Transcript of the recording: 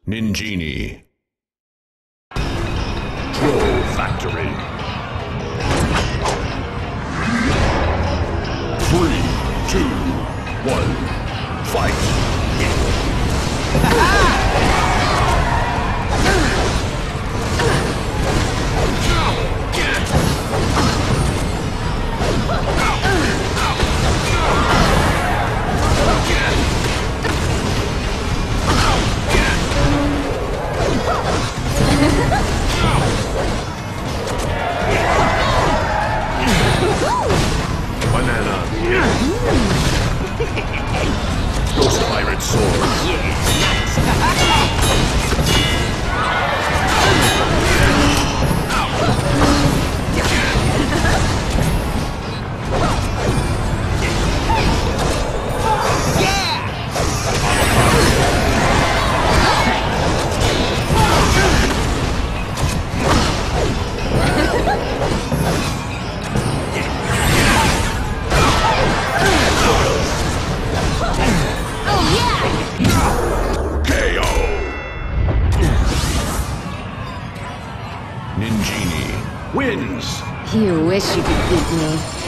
Ninjini. Troll Factory. 3, 2, 1, fight! Banana. Ghost Pirate Sword. Ninjini wins! You wish you could beat me.